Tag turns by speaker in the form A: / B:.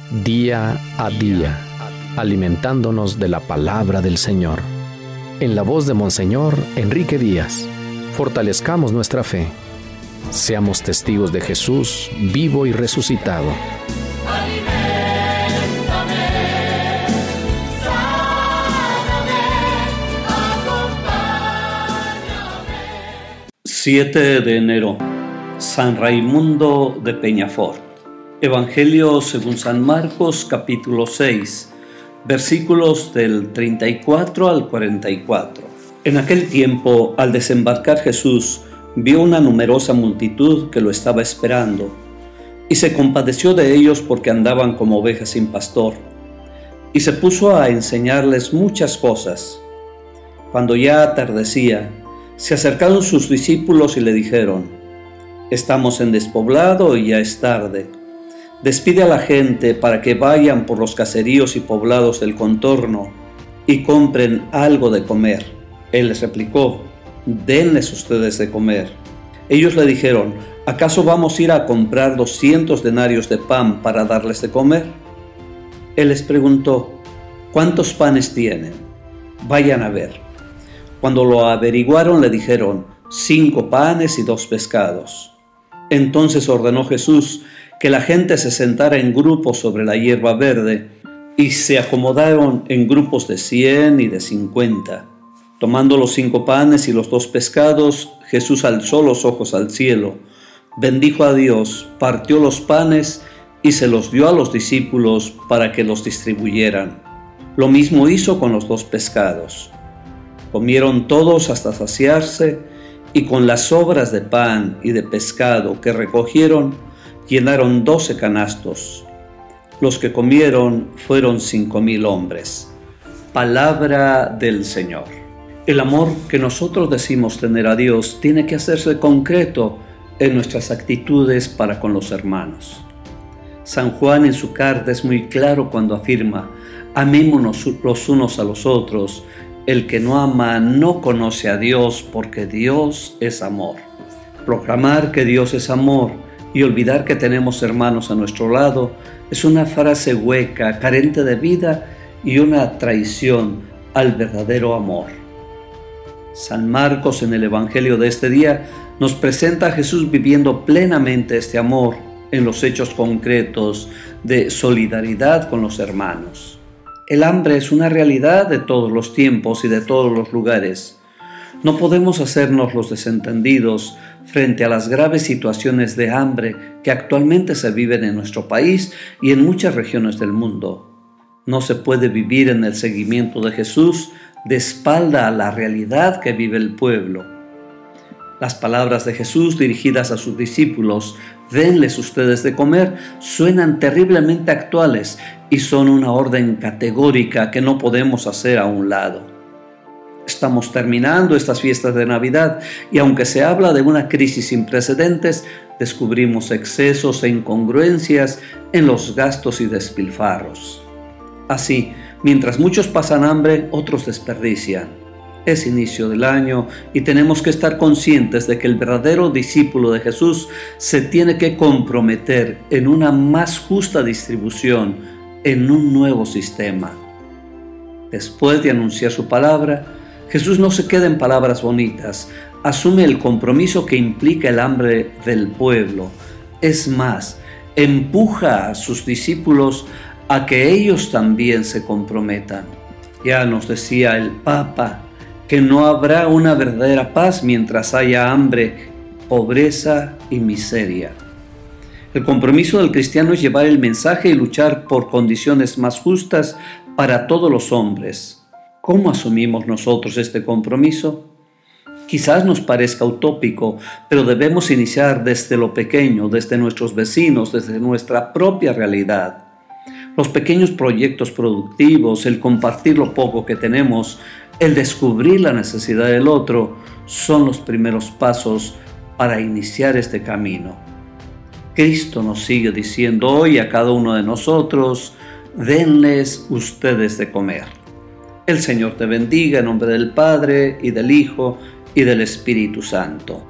A: día a día, alimentándonos de la palabra del Señor. En la voz de Monseñor Enrique Díaz, fortalezcamos nuestra fe. Seamos testigos de Jesús vivo y resucitado.
B: Aliméntame, sáname, acompáñame. 7 de enero, San Raimundo de Peñafort. Evangelio según San Marcos, capítulo 6, versículos del 34 al 44. En aquel tiempo, al desembarcar Jesús, vio una numerosa multitud que lo estaba esperando, y se compadeció de ellos porque andaban como ovejas sin pastor, y se puso a enseñarles muchas cosas. Cuando ya atardecía, se acercaron sus discípulos y le dijeron: «Estamos en despoblado y ya es tarde. Despide a la gente para que vayan por los caseríos y poblados del contorno y compren algo de comer». Él les replicó: «Denles ustedes de comer». Ellos le dijeron: «¿Acaso vamos a ir a comprar 200 denarios de pan para darles de comer?». Él les preguntó: «¿Cuántos panes tienen? Vayan a ver». Cuando lo averiguaron le dijeron: 5 panes y 2 pescados. Entonces ordenó Jesús que la gente se sentara en grupos sobre la hierba verde, y se acomodaron en grupos de 100 y de 50. Tomando los 5 panes y los 2 pescados, Jesús alzó los ojos al cielo, bendijo a Dios, partió los panes y se los dio a los discípulos para que los distribuyeran. Lo mismo hizo con los 2 pescados. Comieron todos hasta saciarse, y con las sobras de pan y de pescado que recogieron, llenaron 12 canastos. Los que comieron fueron 5,000 hombres. Palabra del Señor. El amor que nosotros decimos tener a Dios tiene que hacerse concreto en nuestras actitudes para con los hermanos. San Juan en su carta es muy claro cuando afirma: amémonos los unos a los otros. El que no ama no conoce a Dios, porque Dios es amor. Proclamar que Dios es amor y olvidar que tenemos hermanos a nuestro lado es una frase hueca, carente de vida y una traición al verdadero amor. San Marcos, en el Evangelio de este día, nos presenta a Jesús viviendo plenamente este amor en los hechos concretos de solidaridad con los hermanos. El hambre es una realidad de todos los tiempos y de todos los lugares. No podemos hacernos los desentendidos frente a las graves situaciones de hambre que actualmente se viven en nuestro país y en muchas regiones del mundo. No se puede vivir en el seguimiento de Jesús de espalda a la realidad que vive el pueblo. Las palabras de Jesús dirigidas a sus discípulos: «Denles ustedes de comer», suenan terriblemente actuales y son una orden categórica que no podemos hacer a un lado. Estamos terminando estas fiestas de Navidad y aunque se habla de una crisis sin precedentes, descubrimos excesos e incongruencias en los gastos y despilfarros. Así, mientras muchos pasan hambre, otros desperdician. Es inicio del año y tenemos que estar conscientes de que el verdadero discípulo de Jesús se tiene que comprometer en una más justa distribución, en un nuevo sistema. Después de anunciar su palabra, Jesús no se queda en palabras bonitas, asume el compromiso que implica el hambre del pueblo. Es más, empuja a sus discípulos a que ellos también se comprometan. Ya nos decía el Papa que no habrá una verdadera paz mientras haya hambre, pobreza y miseria. El compromiso del cristiano es llevar el mensaje y luchar por condiciones más justas para todos los hombres. ¿Cómo asumimos nosotros este compromiso? Quizás nos parezca utópico, pero debemos iniciar desde lo pequeño, desde nuestros vecinos, desde nuestra propia realidad. Los pequeños proyectos productivos, el compartir lo poco que tenemos, el descubrir la necesidad del otro, son los primeros pasos para iniciar este camino. Cristo nos sigue diciendo hoy a cada uno de nosotros: denles ustedes de comer. El Señor te bendiga en nombre del Padre, y del Hijo, y del Espíritu Santo.